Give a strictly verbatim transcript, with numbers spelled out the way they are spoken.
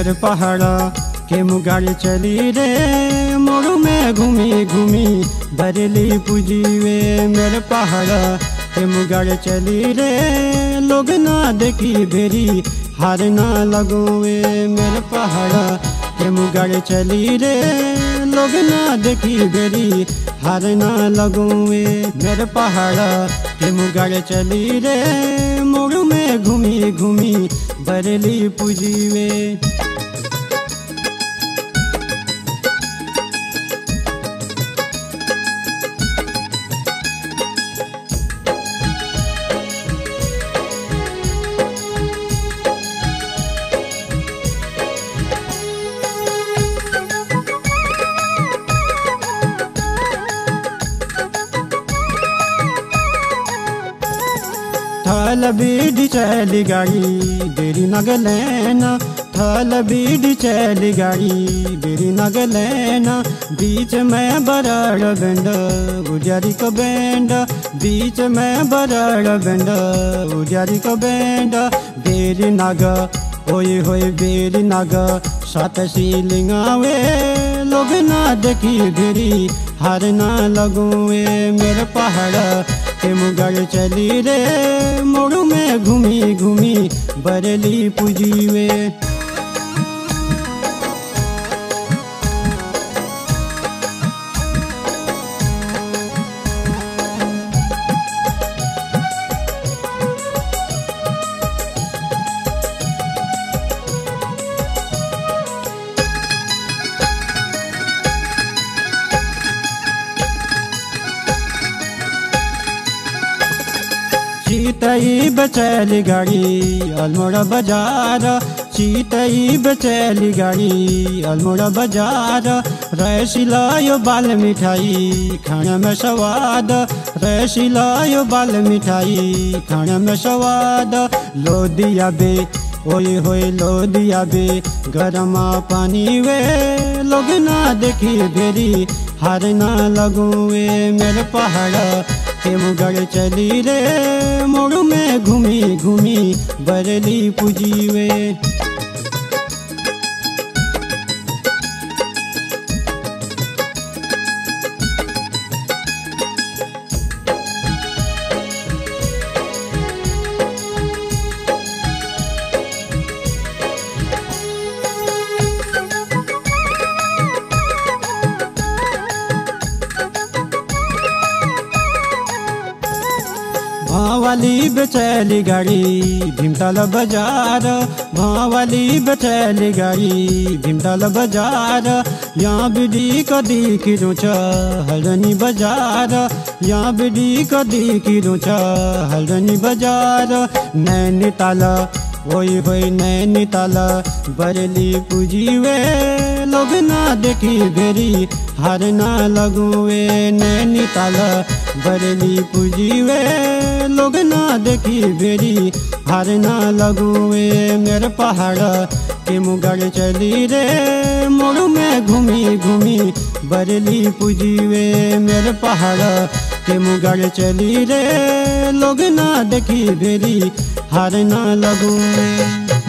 मेरे पहाड़ा के मुगाड़ी चली रे मोरू में घूमी घूमी बरेली पूजी वे। मेरे पहाड़ा के मुगाड़ी चली रे लोग ना देखी भेरी हार ना लगोवे। मेरे पहाड़ा के मुगाड़ी चली रे लोग ना देखी भेरी हार ना लगोवे। मेरे पहाड़ा के मुगाड़ी चली रे मोरू में घूमी घूमी बरेली पूजी वे। थल बीडी चली गाड़ी देरी नगलेना। थल बीडी चली गाड़ी देरी नगलेना। बीच में बरड़ बेंड उजारी को बेंड। बीच में बरड़ बेंड उजारी को बेंड। बेरी नाग होई होई बेरी नाग सात सीलिंगावे लोग ना देखी भेरी हार ना लगुए। मेरे पहाड़ा के मुगाड़ी चली रे मोरू में घूमी घूमी बरेली पूजी वे। चीतई बचैली गाड़ी अल्मोड़ा बाजार। चीतई बचैली गाड़ी अल्मोड़ा बाजार। रैसिलायो बाल मिठाई खाने में स्वाद। रैसिलायो बाल मिठाई खाने में स्वाद। लोदिया बे ओए होए लोदिया बे गरमा पानी वे लोग ना देखी भेरी हार ना लगुए। मेरे पहाड़ा के मुगाड़ी चली रे मोरू में घूमी घूमी बरेली पूजी वे। भावाली बेचैली गाड़ी भीमताल बाजार। भावाली बेचैली गाड़ी भीमताल बाजार। यहाँ बिडी कदी की रोचा हल्दनी बाजार। यहाँ बिडी कदी की रोचा हल्दनी बाजार। नैनीताल ओई होई नैनीताल बरेली पूजी वे लोग ना देखी भेरी हार ना लगुए। नैनीताल बरेली पूजी वे लोग ना देखी भेरी हार ना लगुए। मेरे पहाड़ा के मुगाड़ी चली रे मोरू में घूमी घूमी बरेली पूजी वे। मेरे पहाड़ा के मुगाड़ी चली रे लोग ना देखी भेरी हार ना लगुए।